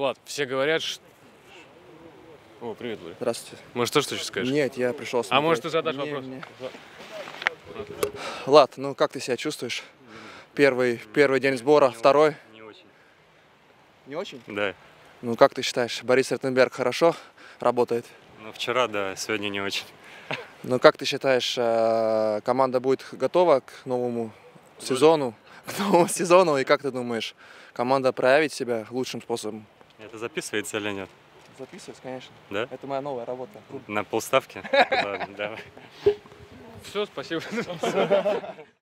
Влад, все говорят, что... О, привет, Влад. Здравствуйте. Может, тоже что-то скажешь? Нет, я пришел смотреть. А может, ты задашь вопрос? Влад, ну как ты себя чувствуешь? Первый день сбора, второй? Не очень. Не очень? Да. Ну как ты считаешь, Борис Ротенберг хорошо работает? Ну, вчера, да, сегодня не очень. Ну как ты считаешь, команда будет готова к новому сезону? К новому сезону, и как ты думаешь, команда проявит себя лучшим способом? Это записывается или нет? Записывается, конечно. Да? Это моя новая работа. На полставки? Ладно, давай. Все, спасибо.